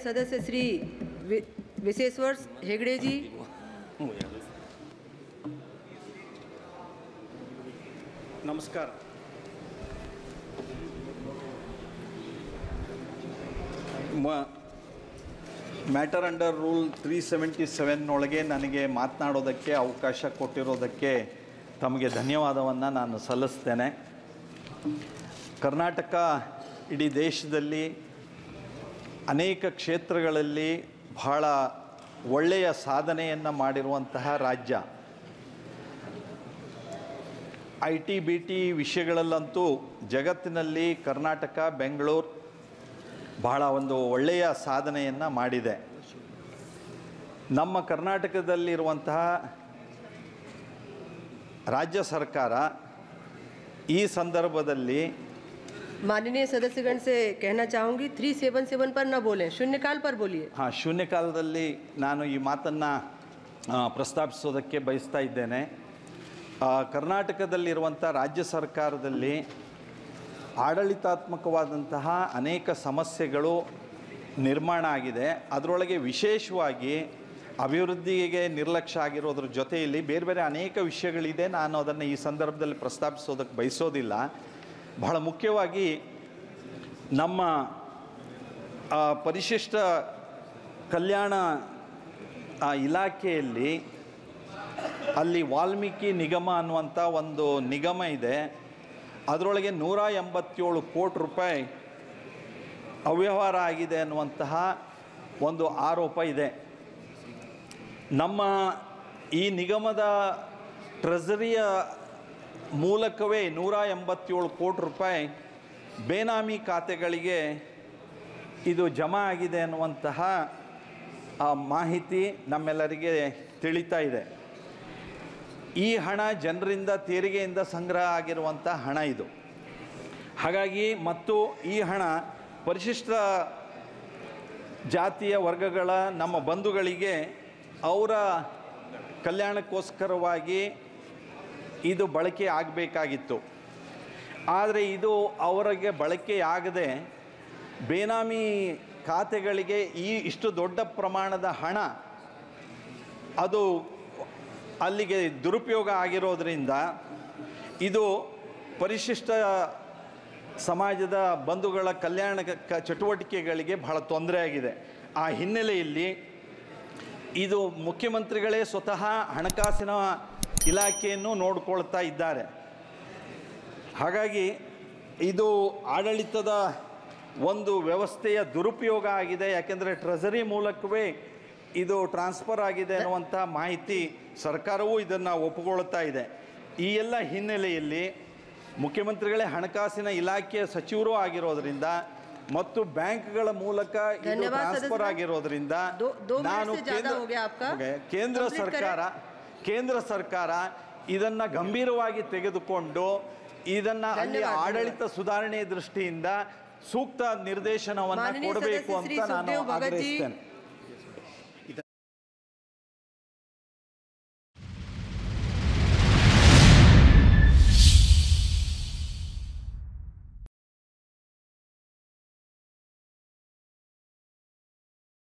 सदस्य श्री विशेश्वर हेगड़े जी। नमस्कार। Matter under rule 377 ಒಳಗೆ ನನಗೆ ಮಾತನಾಡೋದಕ್ಕೆ ಅವಕಾಶ ಕೊಟ್ಟಿರೋದಕ್ಕೆ ತಮಗೆ ಧನ್ಯವಾದವನ್ನು ನಾನು ಸಲ್ಲಿಸ್ತೇನೆ. ಕರ್ನಾಟಕ ಇಡೀ ದೇಶದಲ್ಲಿ ಅನೇಕ ಕ್ಷೇತ್ರಗಳಲ್ಲಿ ಬಹಳ ಒಳ್ಳೆಯ ಸಾಧನೆಯನ್ನು ಮಾಡಿರುವಂತಹ ರಾಜ್ಯ. IT BT ವಿಷಯಗಳಲ್ಲಂತೂ ಜಗತ್ತಿನಲ್ಲಿ ಕರ್ನಾಟಕ, ಬೆಂಗಳೂರು ಬಹಳ ಒಂದು ಒಳ್ಳೆಯ ಸಾಧನೆಯನ್ನು ಮಾಡಿದೆ. ನಮ್ಮ ಕರ್ನಾಟಕದಲ್ಲಿರುವಂತಹ ರಾಜ್ಯ ಸರ್ಕಾರ ಈ ಸಂದರ್ಭದಲ್ಲಿ माननीय सदस्यगण से कहना चाहूँगी 377 पर न बोलें, शून्यकाल पर बोलिए. ಹಾಂ, ಶೂನ್ಯಕಾಲದಲ್ಲಿ ನಾನು ಈ ಮಾತನ್ನು ಪ್ರಸ್ತಾಪಿಸೋದಕ್ಕೆ ಬಯಸ್ತಾ ಇದ್ದೇನೆ. ಕರ್ನಾಟಕದಲ್ಲಿರುವಂಥ ರಾಜ್ಯ ಸರ್ಕಾರದಲ್ಲಿ ಆಡಳಿತಾತ್ಮಕವಾದಂತಹ ಅನೇಕ ಸಮಸ್ಯೆಗಳು ನಿರ್ಮಾಣ ಆಗಿದೆ. ಅದರೊಳಗೆ ವಿಶೇಷವಾಗಿ ಅಭಿವೃದ್ಧಿಗೆ ನಿರ್ಲಕ್ಷ್ಯ ಆಗಿರೋದ್ರ ಜೊತೆಯಲ್ಲಿ ಬೇರೆ ಬೇರೆ ಅನೇಕ ವಿಷಯಗಳಿದೆ. ನಾನು ಅದನ್ನು ಈ ಸಂದರ್ಭದಲ್ಲಿ ಪ್ರಸ್ತಾಪಿಸೋದಕ್ಕೆ ಬಯಸೋದಿಲ್ಲ. ಬಹಳ ಮುಖ್ಯವಾಗಿ ನಮ್ಮ ಪರಿಶಿಷ್ಟ ಕಲ್ಯಾಣ ಇಲಾಖೆಯಲ್ಲಿ ಅಲ್ಲಿ ವಾಲ್ಮೀಕಿ ನಿಗಮ ಅನ್ನುವಂಥ ಒಂದು ನಿಗಮ ಇದೆ. ಅದರೊಳಗೆ 187 ಕೋಟಿ ರೂಪಾಯಿ ಅವ್ಯವಹಾರ ಆಗಿದೆ ಅನ್ನುವಂತಹ ಒಂದು ಆರೋಪ ಇದೆ. ನಮ್ಮ ಈ ನಿಗಮದ ಟ್ರೆಸರಿಯ ಮೂಲಕವೇ 187 ಕೋಟಿ ರೂಪಾಯಿ ಬೇನಾಮಿ ಖಾತೆಗಳಿಗೆ ಇದು ಜಮಾ ಆಗಿದೆ ಅನ್ನುವಂತಹ ಮಾಹಿತಿ ನಮ್ಮೆಲ್ಲರಿಗೆ ತಿಳಿತಾ ಇದೆ. ಈ ಹಣ ಜನರಿಂದ ತೆರಿಗೆಯಿಂದ ಸಂಗ್ರಹ ಆಗಿರುವಂಥ ಹಣ ಇದು. ಹಾಗಾಗಿ ಮತ್ತು ಈ ಹಣ ಪರಿಶಿಷ್ಟ ಜಾತಿಯ ವರ್ಗಗಳ ನಮ್ಮ ಬಂಧುಗಳಿಗೆ ಅವರ ಕಲ್ಯಾಣಕ್ಕೋಸ್ಕರವಾಗಿ ಇದು ಬಳಕೆ ಆಗಬೇಕಾಗಿತ್ತು. ಆದರೆ ಇದು ಅವರಿಗೆ ಬಳಕೆಯಾಗದೆ ಬೇನಾಮಿ ಖಾತೆಗಳಿಗೆ ಇಷ್ಟು ದೊಡ್ಡ ಪ್ರಮಾಣದ ಹಣ ಅದು ಅಲ್ಲಿಗೆ ದುರುಪಯೋಗ ಆಗಿರೋದ್ರಿಂದ ಇದು ಪರಿಶಿಷ್ಟ ಸಮಾಜದ ಬಂಧುಗಳ ಕಲ್ಯಾಣ ಚಟುವಟಿಕೆಗಳಿಗೆ ಬಹಳ ತೊಂದರೆ ಆಗಿದೆ. ಆ ಹಿನ್ನೆಲೆಯಲ್ಲಿ ಇದು ಮುಖ್ಯಮಂತ್ರಿಗಳೇ ಸ್ವತಃ ಹಣಕಾಸಿನ ಇಲಾಖೆಯನ್ನು ನೋಡಿಕೊಳ್ತಾ ಇದ್ದಾರೆ. ಹಾಗಾಗಿ ಇದು ಆಡಳಿತದ ಒಂದು ವ್ಯವಸ್ಥೆಯ ದುರುಪಯೋಗ ಆಗಿದೆ. ಯಾಕೆಂದರೆ ಟ್ರೆಸರಿ ಮೂಲಕವೇ ಇದು ಟ್ರಾನ್ಸ್ಫರ್ ಆಗಿದೆ ಅನ್ನುವಂಥ ಮಾಹಿತಿ ಸರ್ಕಾರವೂ ಇದನ್ನು ಒಪ್ಪಿಕೊಳ್ತಾ ಇದೆ. ಈ ಎಲ್ಲ ಹಿನ್ನೆಲೆಯಲ್ಲಿ ಮುಖ್ಯಮಂತ್ರಿಗಳೇ ಹಣಕಾಸಿನ ಇಲಾಖೆಯ ಸಚಿವರು ಆಗಿರೋದ್ರಿಂದ ಮತ್ತು ಬ್ಯಾಂಕ್ಗಳ ಮೂಲಕ ಇದು ಟ್ರಾನ್ಸ್ಫರ್ ಆಗಿರೋದ್ರಿಂದ ನಾನು ಕೇಂದ್ರ ಸರ್ಕಾರ ಇದನ್ನು ಗಂಭೀರವಾಗಿ ತೆಗೆದುಕೊಂಡು ಇದನ್ನು ಅಲ್ಲಿ ಆಡಳಿತ ಸುಧಾರಣೆ ದೃಷ್ಟಿಯಿಂದ ಸೂಕ್ತ ನಿರ್ದೇಶನವನ್ನು ಕೊಡಬೇಕು ಅಂತ ನಾನು ಆಗ್ರಹಿಸ್ತೇನೆ.